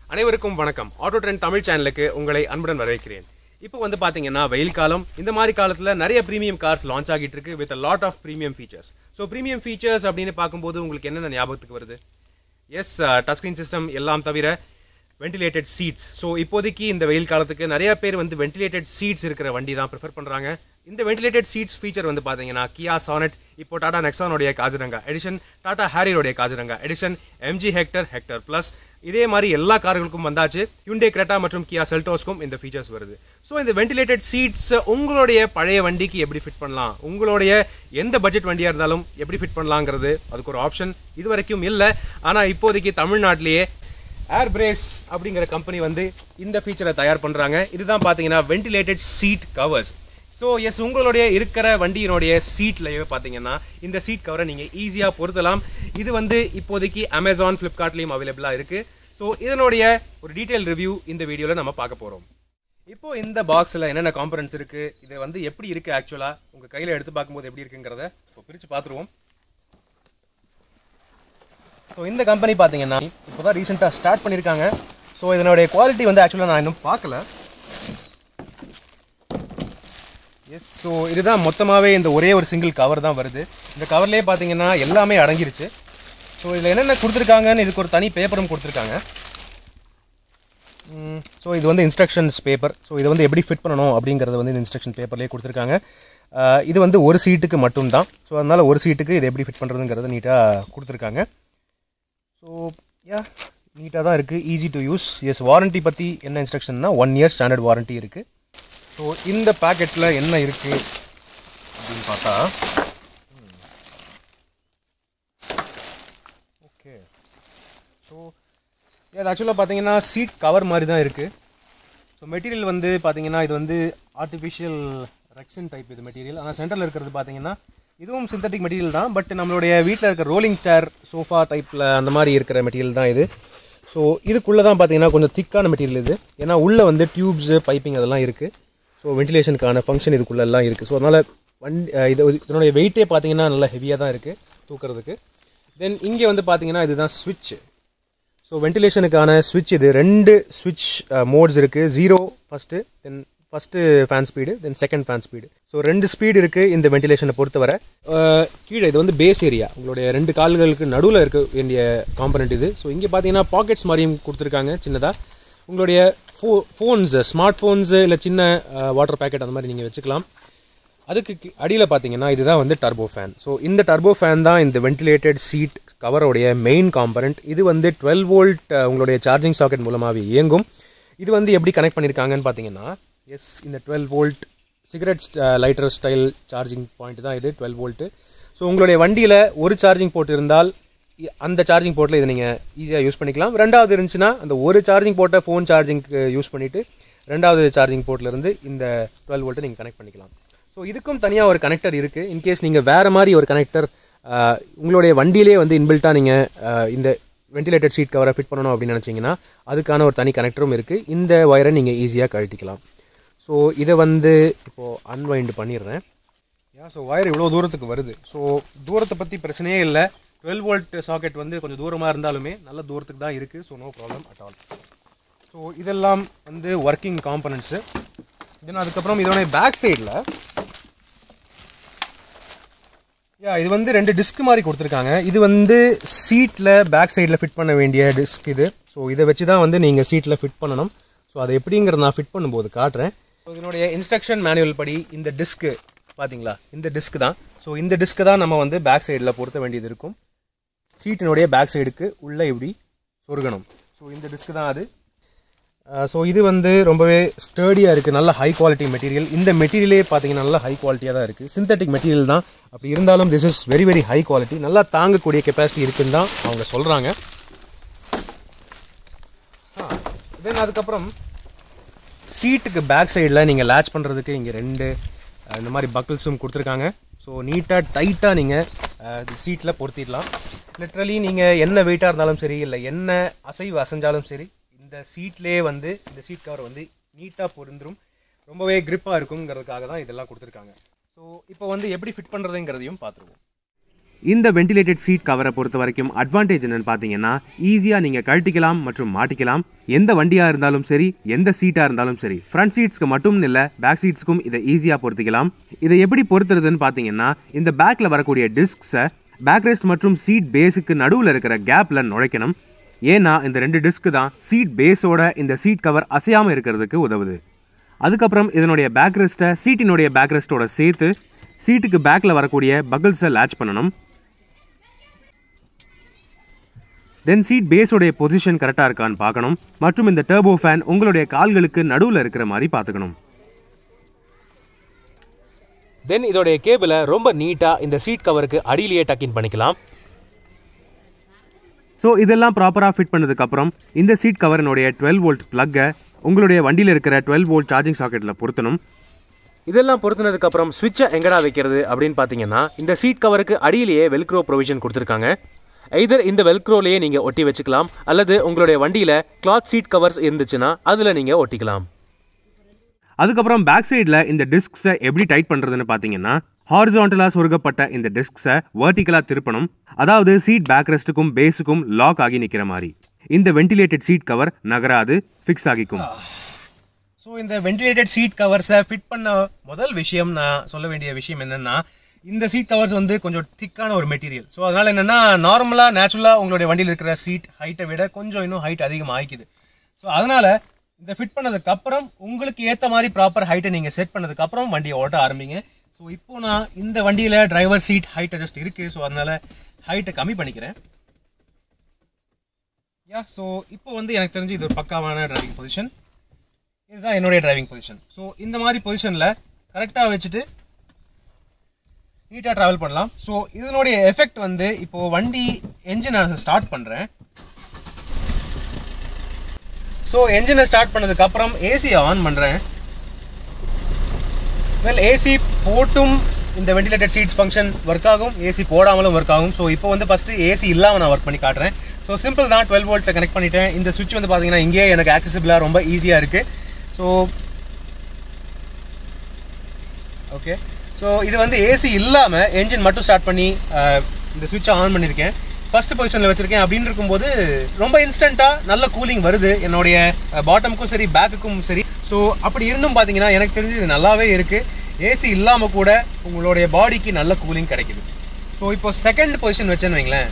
அனைவருக்கும் வணக்கம். ஆட்டோட்ரெண்ட் தமிழ் சேனலுக்கு உங்களை அன்புடன் வரவேற்கிறேன். இப்போ வந்து பார்த்தீங்கன்னா வெயில் காலம். இந்த மாதிரி காலத்தில் நிறைய ப்ரீமியம் கார்ஸ் லான்ச் ஆகிட்டு இருக்கு with lot of premium features. So premium features அப்படின்னு பார்க்கும்போது உங்களுக்கு என்னென்ன ஞாபகத்துக்கு வருது? எஸ், டச் ஸ்க்ரீன் சிஸ்டம் எல்லாம் தவிர வென்டிலேட்டட் சீட்ஸ். ஸோ இப்போதைக்கு இந்த வெயில் காலத்துக்கு நிறைய பேர் வந்து வென்டிலேட்டட் சீட்ஸ் இருக்கிற வண்டி தான் ப்ரிஃபர் பண்ணுறாங்க. இந்த வென்டிலேட்டட் சீட்ஸ் ஃபீச்சர் வந்து பார்த்தீங்கன்னா கியா சானட், இப்போ டாடா நெக்ஸானோடைய காசிரங்கா எடிஷன், டாடா ஹேரியரோடைய Kaziranga edition, MG Hector plus இதே மாதிரி எல்லா கார்களுக்கும் வந்தாச்சு. ஹியூண்டே கிரெட்டா மற்றும் கியா செல்டோஸ்க்கும் இந்த ஃபீச்சர்ஸ் வருது. ஸோ இந்த வென்டிலேட்டட் சீட்ஸ் உங்களுடைய பழைய வண்டிக்கு எப்படி ஃபிட் பண்ணலாம், உங்களுடைய எந்த பட்ஜெட் வண்டியாக இருந்தாலும் எப்படி ஃபிட் பண்ணலாங்கிறது அதுக்கு ஒரு ஆப்ஷன் இது வரைக்கும் இல்லை. ஆனால் இப்போதைக்கு தமிழ்நாட்டிலேயே ஏர்பிரேஸ் அப்படிங்கிற கம்பெனி வந்து இந்த ஃபீச்சரை தயார் பண்ணுறாங்க. இதுதான் பார்த்தீங்கன்னா ventilated seat covers. So yes, உங்களுடைய இருக்கிற வண்டியினுடைய சீட்லேயே பார்த்தீங்கன்னா இந்த சீட் கவரை நீங்கள் ஈஸியாக பொருத்தலாம். இது வந்து இப்போதைக்கு அமேசான், ஃப்ளிப்கார்ட்லேயும் அவைலபிளாக இருக்குது. ஸோ இதனுடைய ஒரு டீட்டெயில் ரிவ்யூ இந்த வீடியோவில் நம்ம பார்க்க போகிறோம். இப்போது இந்த பாக்ஸில் என்னென்ன காம்பனன்ட்ஸ் இருக்குது, இது வந்து எப்படி இருக்குது, ஆக்சுவலாக உங்கள் கையில் எடுத்து பார்க்கும்போது எப்படி இருக்குங்கிறத இப்போ பிரித்து பார்த்துருவோம். ஸோ இந்த கம்பெனி பார்த்தீங்கன்னா இப்போ தான் ரீசெண்டாக ஸ்டார்ட் பண்ணியிருக்காங்க. ஸோ இதனுடைய குவாலிட்டி வந்து ஆக்சுவலாக நான் இன்னும் பார்க்கல. எஸ், ஸோ இதுதான் மொத்தமாகவே இந்த ஒரே ஒரு சிங்கிள் கவர் தான் வருது. இந்த கவர்லேயே பார்த்தீங்கன்னா எல்லாமே அடங்கிருச்சு. ஸோ இதில் என்னென்ன கொடுத்துருக்காங்கன்னு இதுக்கு ஒரு தனி பேப்பரும் கொடுத்துருக்காங்க. ஸோ இது வந்து இன்ஸ்ட்ரக்ஷன்ஸ் பேப்பர். ஸோ இதை வந்து எப்படி ஃபிட் பண்ணணும் அப்படிங்கிறது வந்து இந்த இன்ஸ்ட்ரக்ஷன் பேப்பர்லேயே கொடுத்துருக்காங்க. இது வந்து ஒரு சீட்டுக்கு மட்டும்தான். ஸோ அதனால் ஒரு சீட்டுக்கு இதை எப்படி ஃபிட் பண்ணுறதுங்கிறத நீட்டாக கொடுத்துருக்காங்க. ஸோ நீட்டாக தான் இருக்குது, easy to use. Yes, warranty பற்றி என்ன இன்ஸ்ட்ரக்ஷன்னா 1 இயர் ஸ்டாண்டர்ட் வாரண்ட்டி இருக்குது. ஸோ இந்த பேக்கெட்டில் என்ன இருக்குது அப்படின்னு பார்த்தா, ஓகே, ஸோ இது ஆக்சுவலாக பார்த்தீங்கன்னா சீட் கவர் மாதிரி தான் இருக்குது. ஸோ மெட்டீரியல் வந்து பார்த்தீங்கன்னா இது வந்து ஆர்டிஃபிஷியல் ரெக்ஸின் டைப் இது மெட்டீரியல். ஆனால் சென்டரில் இருக்கிறது பார்த்தீங்கன்னா இதுவும் சிந்தட்டிக் மெட்டீரியல் தான். பட் நம்மளுடைய வீட்டில் இருக்கிற ரோலிங் சேர், சோஃபா டைப்பில் அந்த மாதிரி இருக்கிற மெட்டீரியல் தான் இது. ஸோ இதுக்குள்ளே தான் பார்த்தீங்கன்னா கொஞ்சம் திக்கான மெட்டீரியல் இது. ஏன்னா உள்ளே வந்து டியூப்ஸு, பைப்பிங் அதெல்லாம் இருக்குது. ஸோ வென்டிலேஷனுக்கான ஃபங்க்ஷன் இதுக்குள்ளெல்லாம் இருக்குது. ஸோ அதனால் இதனுடைய வெயிட்டே பார்த்தீங்கன்னா நல்லா ஹெவியாக தான் இருக்குது தூக்கிறதுக்கு. தென் இங்கே வந்து பார்த்தீங்கன்னா இதுதான் ஸ்விட்ச். ஸோ வென்டிலேஷனுக்கான ஸ்விட்ச் இது 2 ஸ்விட்ச் மோட்ஸ் இருக்குது. 0 first, then first fan speed, then second fan speed. So 2 speed இருக்குது இந்த வென்டிலேஷனை பொறுத்தவரை. கீழே இது வந்து பேஸ் ஏரியா, உங்களுடைய 2 கால்களுக்கு நடுவில் இருக்க வேண்டிய காம்பனண்ட் இது. ஸோ இங்கே பார்த்தீங்கன்னா பாக்கெட்ஸ் மாதிரியும் கொடுத்துருக்காங்க சின்னதாக. உங்களுடைய ஃபோன்ஸு, ஸ்மார்ட் ஃபோன்ஸு இல்லை சின்ன வாட்டர் பேக்கெட் அந்த மாதிரி நீங்கள் வச்சுக்கலாம். அதுக்கு அடியில் பார்த்தீங்கன்னா இதுதான் வந்து டர்போ ஃபேன். ஸோ இந்த டர்போ ஃபேன் தான் இந்த வென்டிலேட்டட் சீட் கவரோடைய மெயின் காம்பனண்ட். இது வந்து 12 வோல்ட் உங்களுடைய சார்ஜிங் சாக்கெட் மூலமாகவே இயங்கும். இது வந்து எப்படி கனெக்ட் பண்ணியிருக்காங்கன்னு பார்த்தீங்கன்னா, எஸ், இந்த 12 volt cigarette lighter style charging point தான் இது 12 வோல்ட்டு. ஸோ உங்களுடைய வண்டியில் ஒரு சார்ஜிங் போர்ட் இருந்தால் அந்த சார்ஜிங் போர்ட்டில் இதை நீங்கள் ஈஸியாக யூஸ் பண்ணிக்கலாம். ரெண்டாவது இருந்துச்சுன்னா அந்த ஒரு சார்ஜிங் போர்ட்டை ஃபோன் சார்ஜிங்க்கு யூஸ் பண்ணிவிட்டு ரெண்டாவது சார்ஜிங் போர்ட்லேருந்து இந்த 12 வோல்ட்டை நீங்கள் கனெக்ட் பண்ணிக்கலாம். ஸோ இதுக்கும் தனியாக ஒரு கனெக்டர் இருக்குது. இன்கேஸ் நீங்கள் வேறு மாதிரி ஒரு கனெக்டர் உங்களுடைய வண்டியிலே வந்து இன்பில்ட்டாக நீங்கள் இந்த வென்டிலேட்டட் சீட் கவரை ஃபிட் பண்ணணும் அப்படின்னு நினச்சிங்கன்னா அதுக்கான ஒரு தனி கனெக்டரும் இருக்குது. இந்த ஒயரை நீங்கள் ஈஸியாக கழட்டிக்கலாம். ஸோ இதை வந்து இப்போது அன்வைண்ட் பண்ணிடுறேன். ஸோ ஒயர் இவ்வளோ தூரத்துக்கு வருது. ஸோ தூரத்தை பற்றி பிரச்சனையே இல்லை. 12 வோல்ட் சாக்கெட் வந்து கொஞ்சம் தூரமாக இருந்தாலுமே நல்ல தூரத்துக்கு தான் இருக்குது. So no problem at all. So இதெல்லாம் வந்து ஒர்க்கிங் காம்பனன்ட்ஸு. தென் அதுக்கப்புறம் இதோடைய பேக் சைடில் இது வந்து 2 டிஸ்க் மாதிரி கொடுத்துருக்காங்க. இது வந்து சீட்டில் பேக் சைடில் ஃபிட் பண்ண வேண்டிய டிஸ்க் இது. ஸோ இதை வச்சு தான் வந்து நீங்கள் சீட்டில் ஃபிட் பண்ணணும். ஸோ அதை எப்படிங்கிறத நான் ஃபிட் பண்ணும்போது காட்டுறேன். ஸோ இதனுடைய இன்ஸ்ட்ரக்ஷன் மேனுவல் படி இந்த டிஸ்க்கு பார்த்தீங்களா, இந்த டிஸ்க் தான். ஸோ இந்த டிஸ்க்கு தான் நம்ம வந்து பேக் சைடில் பொருத்த வேண்டியது இருக்கும். சீட்டினுடைய பேக் சைடுக்கு உள்ளே இப்படி சொருகணும். ஸோ இந்த டிஸ்க்கு தான் அது. ஸோ இது வந்து ரொம்பவே ஸ்டர்டியாக இருக்குது, நல்ல ஹை குவாலிட்டி மெட்டீரியல். இந்த மெட்டீரியலே பார்த்தீங்கன்னா நல்ல ஹை குவாலிட்டியாக தான் இருக்குது. சிந்தட்டிக் மெட்டீரியல் தான், அப்படி இருந்தாலும் this is very very high quality. நல்லா தாங்கக்கூடிய கெப்பாசிட்டி இருக்குன்னு தான் அவங்க சொல்கிறாங்க. தென் அதுக்கப்புறம் சீட்டுக்கு பேக் சைடில் நீங்கள் லேட்ச் பண்ணுறதுக்கு இங்கே 2 இந்த மாதிரி பக்கிள்ஸும் கொடுத்துருக்காங்க. ஸோ நீட்டாக டைட்டாக நீங்கள் சீட்டில் பொருத்திடலாம். லிட்ரலி நீங்கள் என்ன வெயிட்டாக இருந்தாலும் சரி, இல்லை என்ன அசைவு அசைஞ்சாலும் சரி, இந்த சீட்லேயே வந்து இந்த சீட் கவர் வந்து நீட்டாக பொருந்துரும். ரொம்பவே க்ரிப்பாக இருக்குங்கிறதுக்காக தான் இதெல்லாம் கொடுத்துருக்காங்க. ஸோ இப்போ வந்து எப்படி ஃபிட் பண்ணுறதுங்கிறதையும் பார்த்துருவோம். இந்த வென்டிலேட்டட் சீட் கவரை பொறுத்த வரைக்கும் அட்வான்டேஜ் என்னன்னு பார்த்தீங்கன்னா ஈஸியாக நீங்கள் கழட்டிக்கலாம் மற்றும் மாட்டிக்கலாம். எந்த வண்டியாக இருந்தாலும் சரி, எந்த சீட்டாக இருந்தாலும் சரி, ஃப்ரண்ட் சீட்ஸ்க்கு மட்டும் இல்லை பேக் சீட்ஸ்க்கும் இதை ஈஸியாக பொருத்திக்கலாம். இதை எப்படி பொறுத்துறதுன்னு பார்த்தீங்கன்னா இந்த பேக்கில் வரக்கூடிய டிஸ்க்ஸை பேக் ரெஸ்ட் மற்றும் சீட் பேஸுக்கு நடுவில் இருக்கிற கேப்பில் நுழைக்கணும். ஏன்னா இந்த 2 டிஸ்க்கு தான் சீட் பேஸோட இந்த சீட் கவர் அசையாமல் இருக்கிறதுக்கு உதவுது. அதுக்கப்புறம் இதனுடைய பேக் ரெஸ்ட்டை சீட்டினுடைய பேக் ரெஸ்ட்டோட சேர்த்து சீட்டுக்கு பேக்கில் வரக்கூடிய பக்கிள்ஸை லேட்ச் பண்ணணும். தென் சீட் பேஸோடைய பொசிஷன் கரெக்டாக இருக்கான்னு பார்க்கணும். மற்றும் இந்த டர்போ ஃபேன் உங்களுடைய கால்களுக்கு நடுவில் இருக்கிற மாதிரி பார்த்துக்கணும். தென் இதோடைய கேபிளை ரொம்ப நீட்டாக இந்த சீட் கவருக்கு அடியிலேயே டக்கின் பண்ணிக்கலாம். ஸோ இதெல்லாம் ப்ராப்பராக ஃபிட் பண்ணதுக்கப்புறம் இந்த சீட் கவரினுடைய 12 வோல்ட் ப்ளக்கை உங்களுடைய வண்டியில் இருக்கிற 12 வோல்ட் சார்ஜிங் சாக்கெட்டில் பொருத்தணும். இதெல்லாம் பொருத்தினதுக்கப்புறம் ஸ்விட்சை எங்கடா வைக்கிறது அப்படின்னு பார்த்தீங்கன்னா இந்த சீட் கவருக்கு அடியிலேயே வெல்க்ரோ ப்ரொவிஷன் கொடுத்துருக்காங்க. எய்தர் இந்த வெல்க்ரோலையே நீங்கள் ஒட்டி வச்சுக்கலாம், அல்லது உங்களுடைய வண்டியில் கிளாத் சீட் கவர்ஸ் இருந்துச்சுன்னா அதில் நீங்கள் ஒட்டிக்கலாம். அதுக்கப்புறம் பேக் சைடில் இந்த டிஸ்க்ஸை எப்படி டைட் பண்ணுறதுன்னு பார்த்தீங்கன்னா ஹாரிசான்டலாக சொருகப்பட்ட இந்த டிஸ்க்ஸை வெர்டிக்கலாக திருப்பணும். அதாவது சீட் பேக் ரெஸ்ட்டுக்கும் பேஸுக்கும் லாக் ஆகி நிற்கிற மாதிரி. இந்த வென்டிலேட்டட் சீட் கவர் நகராது, ஃபிக்ஸ் ஆகிக்கும். ஸோ இந்த வென்டிலேட்டட் சீட் கவர்ஸை ஃபிட் பண்ண முதல் விஷயம் நான் சொல்ல வேண்டிய விஷயம் என்னென்னா இந்த சீட் கவர்ஸ் வந்து கொஞ்சம் திக்கான ஒரு மெட்டீரியல். ஸோ அதனால் என்னென்னா நார்மலாக நேச்சுரலாக உங்களுடைய வண்டியில் இருக்கிற சீட் ஹைட்டை விட கொஞ்சம் இன்னும் ஹைட் அதிகமாக ஆகிக்குது. ஸோ அதனால் இந்த ஃபிட் பண்ணதுக்கப்புறம் உங்களுக்கு ஏற்ற மாதிரி ப்ராப்பர் ஹைட்டை நீங்கள் செட் பண்ணதுக்கப்புறம் வண்டியை ஓட்ட ஆரம்பிங்க. ஸோ இப்போது நான் இந்த வண்டியில் டிரைவர் சீட் ஹைட் அட்ஜஸ்ட் இருக்குது. ஸோ அதனால் ஹைட்டை கம்மி பண்ணிக்கிறேன். ஸோ இப்போ வந்து எனக்கு தெரிஞ்சு இது ஒரு பக்காவான டிரைவிங் பொசிஷன். இதுதான் என்னுடைய டிரைவிங் பொசிஷன். ஸோ இந்த மாதிரி பொசிஷனில் கரெக்டாக வச்சுட்டு நீட்டாக ட்ராவல் பண்ணலாம். ஸோ இதனுடைய எஃபெக்ட் வந்து இப்போது வண்டி என்ஜின் நான் ஸ்டார்ட் பண்ணுறேன். ஸோ என்ஜினை ஸ்டார்ட் பண்ணதுக்கப்புறம் ஏசியை ஆன் பண்ணுறேன். வெல் ஏசி போட்டும் இந்த வென்டிலேட்டட் சீட்ஸ் ஃபங்க்ஷன் ஒர்க் ஆகும், ஏசி போடாமலும் ஒர்க் ஆகும். ஸோ இப்போ வந்து ஃபஸ்ட்டு ஏசி இல்லாமல் நான் ஒர்க் பண்ணி காட்டுறேன். ஸோ சிம்பிள் தான், 12 வோல்ட்ஸை கனெக்ட் பண்ணிட்டேன். இந்த சுவிட்ச் வந்து பார்த்தீங்கன்னா இங்கேயே எனக்கு ஆக்சசிபிளாக ரொம்ப ஈஸியாக இருக்குது. ஸோ ஓகே, ஸோ இது வந்து ஏசி இல்லாமல் என்ஜின் மட்டும் ஸ்டார்ட் பண்ணி இந்த சுவிட்சை ஆன் பண்ணியிருக்கேன். ஃபஸ்ட்டு பொசிஷனில் வச்சுருக்கேன். அப்படின்னு இருக்கும்போது ரொம்ப இன்ஸ்டண்ட்டாக நல்ல கூலிங் வருது என்னுடைய பாட்டமுக்கும் சரி பேக்குக்கும் சரி. ஸோ அப்படி இருந்தும் பார்த்தீங்கன்னா எனக்கு தெரிஞ்சு இது நல்லாவே இருக்குது. ஏசி இல்லாமல் கூட உங்களுடைய பாடிக்கு நல்ல கூலிங் கிடைக்குது. ஸோ இப்போ செகண்ட் பொசிஷன் வச்சேன்னு வைங்களேன்.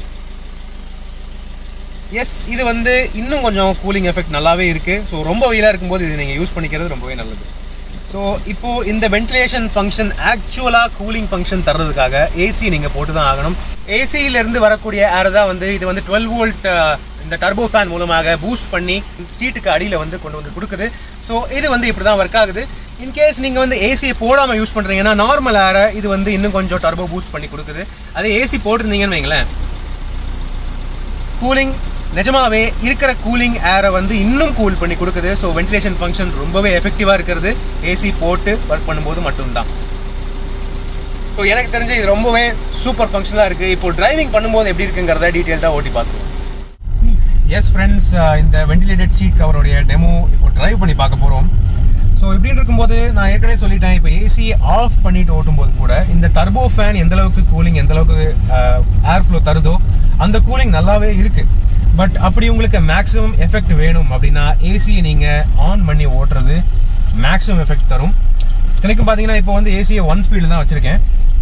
எஸ், இது வந்து இன்னும் கொஞ்சம் கூலிங் எஃபெக்ட் நல்லாவே இருக்குது. ஸோ ரொம்ப வெயிலாக இருக்கும்போது இது நீங்கள் யூஸ் பண்ணிக்கிறது ரொம்பவே நல்லது. ஸோ இப்போது இந்த வென்டிலேஷன் ஃபங்க்ஷன் ஆக்சுவலாக கூலிங் ஃபங்க்ஷன் தர்றதுக்காக ஏசி நீங்கள் போட்டு தான் ஆகணும். ஏசியிலேருந்து வரக்கூடிய ஏர் தான் வந்து இது வந்து 12 வோல்ட் இந்த டர்போ ஃபேன் மூலமாக பூஸ்ட் பண்ணி சீட்டுக்கு அடியில் வந்து கொண்டு வந்து கொடுக்குது. ஸோ இது வந்து இப்படி தான் ஒர்க் ஆகுது. இன்கேஸ் நீங்கள் வந்து ஏசியை போடாமல் யூஸ் பண்ணுறீங்கன்னா நார்மல் ஏரை இது வந்து இன்னும் கொஞ்சம் டர்போ பூஸ்ட் பண்ணி கொடுக்குது. அதே ஏசி போட்டிருந்தீங்கன்னு வைங்களேன், கூலிங் நிஜமாவே இருக்கிற கூலிங் ஏரை வந்து இன்னும் கூல் பண்ணி கொடுக்குது. ஸோ வென்டிலேஷன் ஃபங்க்ஷன் ரொம்பவே எஃபெக்டிவாக இருக்கிறது ஏசி போட்டு ஒர்க் பண்ணும்போது மட்டும்தான். ஸோ எனக்கு தெரிஞ்சு இது ரொம்பவே சூப்பர் ஃபங்க்ஷனாக இருக்குது. இப்போ டிரைவிங் பண்ணும்போது எப்படி இருக்குங்கிறத டீட்டெயில்டாக ஓட்டி பார்த்துருவோம். எஸ் ஃப்ரெண்ட்ஸ், இந்த வென்டிலேட்டட் சீட் கவருடைய டெமோ இப்போ டிரைவ் பண்ணி பார்க்க போகிறோம். ஸோ இப்படின்னு இருக்கும்போது நான் ஏற்கனவே சொல்லிட்டேன், இப்போ ஏசி ஆஃப் பண்ணிட்டு ஓட்டும்போது கூட இந்த டர்போ ஃபேன் எந்தளவுக்கு கூலிங் எந்தளவுக்கு ஏர் ஃப்ளோ தருதோ அந்த கூலிங் நல்லாவே இருக்குது. பட் அப்படி உங்களுக்கு மேக்ஸிமம் எஃபெக்ட் வேணும் அப்படின்னா ஏசியை நீங்கள் ஆன் பண்ணி ஓட்டுறது மேக்ஸிமம் எஃபெக்ட் தரும். இத்தனைக்கும் பார்த்தீங்கன்னா இப்போ வந்து ஏசியை 1 ஸ்பீடில் தான் வச்சுருக்கேன்.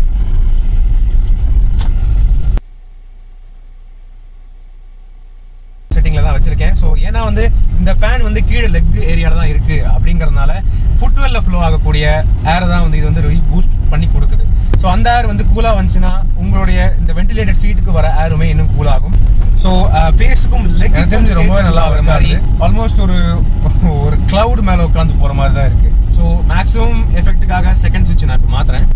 செட்டிங்கில் தான் வச்சுருக்கேன். ஸோ ஏன்னா வந்து இந்த ஃபேன் வந்து கீழே லெக் ஏரியாவில் தான் இருக்குது அப்படிங்கிறதுனால ஃபுட்வெல்ல ஃப்ளோ ஆகக்கூடிய ஏரை தான் வந்து இது வந்து பூஸ்ட் பண்ணி கொடுக்குது. ஸோ அந்த ஏர் வந்து கூலாக வந்துச்சுன்னா உங்களுடைய இந்த வென்டிலேட்டட் சீட்டுக்கு வர ஏருமே இன்னும் கூலாகும். ஸோ ஃபேஸுக்கும் லெக் தெரிஞ்சு ரொம்ப நல்லா வர மாதிரி ஆல்மோஸ்ட் ஒரு கிளவுட் மேலே உட்காந்து போகிற மாதிரி தான் இருக்குது. ஸோ மேக்ஸிமம் எஃபெக்ட்டுக்காக செகண்ட் ஸ்விட்ச் நான் இப்போ மாற்றுறேன்.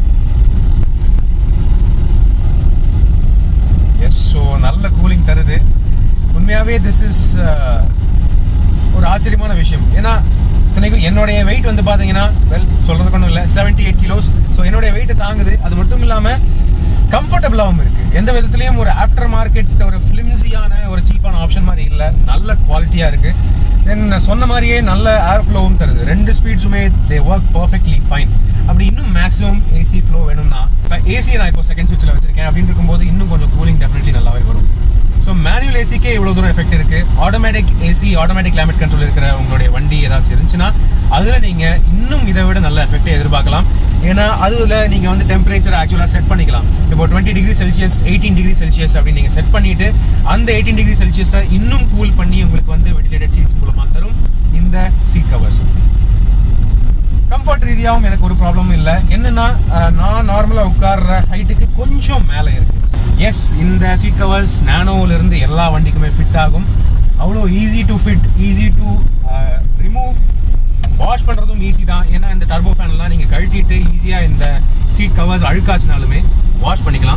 எஸ், ஸோ நல்ல கூலிங் தருது. உண்மையாகவே திஸ் இஸ் ஒரு ஆச்சரியமான விஷயம். ஏன்னா இத்தனைக்கும் என்னுடைய வெயிட் வந்து பார்த்தீங்கன்னா சொல்கிறதுக்கு ஒன்றும் இல்லை, 78 கிலோஸ். ஸோ என்னுடைய வெயிட்டை தாங்குது. அது மட்டும் இல்லாமல் கம்ஃபர்டபுளாகவும் இருக்குது. எந்த விதத்துலேயும் ஒரு ஆஃப்டர் மார்க்கெட் ஒரு ஃபிலிம்ஸியான ஒரு சீப்பான ஆப்ஷன் மாதிரி இல்லை, நல்ல குவாலிட்டியாக இருக்குது. தென் சொன்ன மாதிரியே நல்ல ஏர் ஃப்ளோவும் தருது. 2 ஸ்பீட்ஸுமே தே ஒர்க் பர்ஃபெக்ட்லி ஃபைன். அப்படி இன்னும் மேக்ஸிமம் ஏசி ஃப்ளோ வேணும்னா ஏசியை நான் இப்போ செகண்ட் ஸ்விட்சில் வச்சிருக்கேன் அப்படின்னு இருக்கும்போது இன்னும் கொஞ்சம் கூலிங் டெஃபினெட்லி நல்லாவே வரும். ஸோ மேனுவல் ஏசிக்கே இவ்வளோ தூரம் எஃபெக்ட் இருக்குது. Automatic AC, automatic climate control இருக்கிற உங்களுடைய வண்டி ஏதாச்சும் இருந்துச்சுன்னா அதில் நீங்கள் இன்னும் இதை விட நல்ல எஃபெக்டை எதிர்பார்க்கலாம். ஏன்னா அதில் நீங்கள் வந்து டெம்பரேச்சர் ஆக்சுவலாக செட் பண்ணிக்கலாம். இப்போ 20 டிகிரி செல்சியஸ் 18 டிகிரி செல்சியஸ் அப்படின்னு நீங்கள் செட் பண்ணிவிட்டு அந்த 18 டிகிரி செல்சியஸை இன்னும் கூல் பண்ணி உங்களுக்கு வந்து வெண்டிலேட்டட் சீட்ஸ் மூலமாக தரும் இந்த சீட் கவர்ஸ். கம்ஃபர்ட் ரீதியாகவும் எனக்கு ஒரு ப்ராப்ளமும் இல்லை. என்னென்னா நான் நார்மலாக உட்கார்ற ஹைட்டுக்கு கொஞ்சம் மேலே இருக்குது. எஸ், இந்த சீட் கவர்ஸ் நானோவிலிருந்து எல்லா வண்டிக்குமே ஃபிட் ஆகும். அவ்வளோ easy to fit, easy to remove. Wash பண்ணுறதும் ஈஸி தான். ஏன்னா இந்த டர்போ ஃபேன்லாம் நீங்கள் கழட்டிட்டு ஈஸியாக இந்த சீட் கவர்ஸ் அழுக்காச்சுனாலுமே வாஷ் பண்ணிக்கலாம்.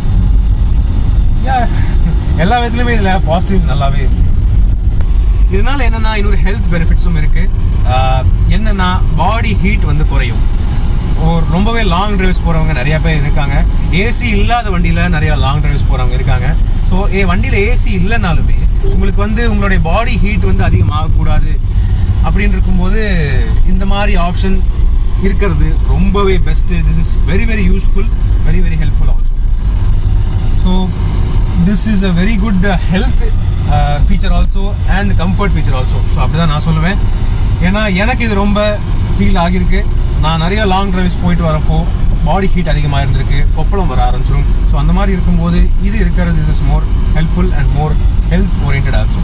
எல்லா விதத்துலையுமே இதில் பாசிட்டிவ்ஸ் நல்லாவே இருக்குது. இதனால் என்னென்னா இன்னொரு ஹெல்த் பெனிஃபிட்ஸும் இருக்குது. என்னென்னா பாடி ஹீட் வந்து குறையும். ரொம்பவே லாங் டிரைவ்ஸ் போகிறவங்க நிறையா பேர் இருக்காங்க. ஏசி இல்லாத வண்டியில் நிறையா லாங் டிரைவ்ஸ் போகிறவங்க இருக்காங்க. ஸோ வண்டியில் ஏசி இல்லைனாலுமே உங்களுக்கு வந்து உங்களுடைய பாடி ஹீட் வந்து அதிகமாகக்கூடாது அப்படின்னு இருக்கும்போது இந்த மாதிரி ஆப்ஷன் இருக்கிறது ரொம்பவே best. This is very very useful, very very helpful also. So this is a very good health feature also and comfort feature also. So அப்படி தான் நான் சொல்லுவேன். ஏன்னா எனக்கு இது ரொம்ப ஃபீல் ஆகியிருக்கு. நான் நிறைய லாங் டிரைவ்ஸ் போயிட்டு வரப்போ பாடி ஹீட் அதிகமாக இருந்திருக்கு, கொப்பளம் வர ஆரம்பிச்சிடும். ஸோ அந்த மாதிரி இருக்கும்போது இது இருக்கிறது this is more helpful and more health oriented also.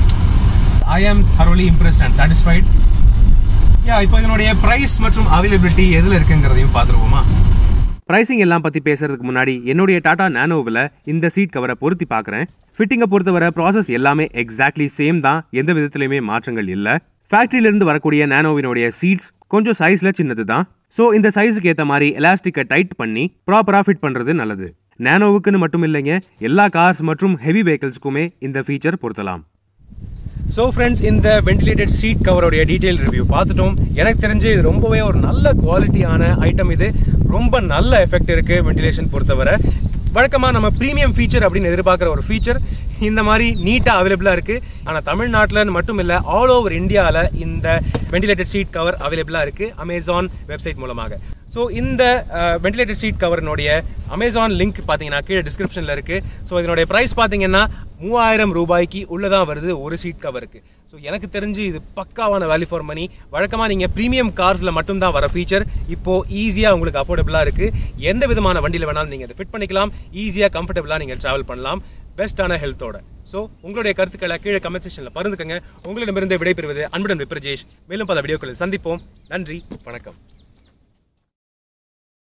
I am thoroughly impressed and satisfied. இப்போ இதனுடைய ப்ரைஸ் மற்றும் அவைலபிலிட்டி எதில் இருக்குங்கிறதையும் பார்த்துருவோமா? ப்ரைஸிங் எல்லாம் பற்றி பேசுறதுக்கு முன்னாடி என்னுடைய டாடா நானோவில் இந்த சீட் கவரை பொருத்தி பார்க்குறேன். ஃபிட்டிங்கை பொறுத்தவரை ப்ராசஸ் எல்லாமே எக்ஸாக்ட்லி சேம் தான், எந்த விதத்துலையுமே மாற்றங்கள் இல்லை. ஃபேக்ட்ரியிலிருந்து வரக்கூடிய நானோவினுடைய சீட்ஸ் கொஞ்சம் சைஸில் சின்னது தான். ஸோ இந்த சைஸுக்கு ஏற்ற மாதிரி எலாஸ்டிக்கை டைட் பண்ணி ப்ராப்பராக ஃபிட் பண்ணுறது நல்லது. நானோவுக்குன்னு மட்டும் இல்லைங்க, எல்லா கார்ஸ் மற்றும் ஹெவி வெஹிக்கிள்ஸ்க்குமே இந்த ஃபீச்சர் பொருத்தலாம். ஸோ ஃப்ரெண்ட்ஸ், இந்த வெண்டிலேட்டட் சீட் கவரோடைய டீட்டெயில் ரிவ்யூ பார்த்துட்டோம். எனக்கு தெரிஞ்சு இது ரொம்பவே ஒரு நல்ல குவாலிட்டியான ஐட்டம். இது ரொம்ப நல்ல எஃபெக்ட் இருக்குது வெண்டிலேஷன் பொறுத்தவரை. வழக்கமாக நம்ம ப்ரீமியம் ஃபீச்சர் அப்படின்னு எதிர்பார்க்குற ஒரு ஃபீச்சர் இந்த மாதிரி நீட்டாக அவைலபிளாக இருக்குது. ஆனால் தமிழ்நாட்டில் மட்டும் இல்லை, ஆல் ஓவர் இந்தியாவில் இந்த வெண்டிலேட்டட் சீட் கவர் அவைலபிளாக இருக்குது அமேசான் வெப்சைட் மூலமாக. ஸோ இந்த வெண்டிலேட்டட் சீட் கவரினுடைய அமேசான் லிங்க் பார்த்தீங்கன்னா கீழே டிஸ்கிரிப்ஷனில் இருக்குது. ஸோ இதனுடைய ப்ரைஸ் பார்த்தீங்கன்னா 3000 ரூபாய்க்கு உள்ளதான் வருது ஒரு சீட் கவருக்கு. ஸோ எனக்கு தெரிஞ்சு இது பக்காவான வேல்யூ ஃபார் மணி. வழக்கமாக நீங்கள் ப்ரீமியம் கார்ஸில் மட்டும்தான் வர ஃபீச்சர் இப்போது ஈஸியாக உங்களுக்கு அஃபோர்டபுளாக இருக்குது. எந்த விதமான வண்டியில் வேணாலும் நீங்கள் இதை ஃபிட் பண்ணிக்கலாம். ஈஸியாக கம்ஃபர்டபுளாக நீங்கள் ட்ராவல் பண்ணலாம் பெஸ்ட்டான ஹெல்த்தோட. ஸோ உங்களுடைய கருத்துக்களை கீழே கமெண்ட் செக்ஷனில் பகிர்ந்துக்கங்க. உங்களிடமிருந்து விடைபெறுவது அன்புடன் விப்ரஜேஷ். மேலும் பல வீடியோக்களில் சந்திப்போம். நன்றி, வணக்கம்.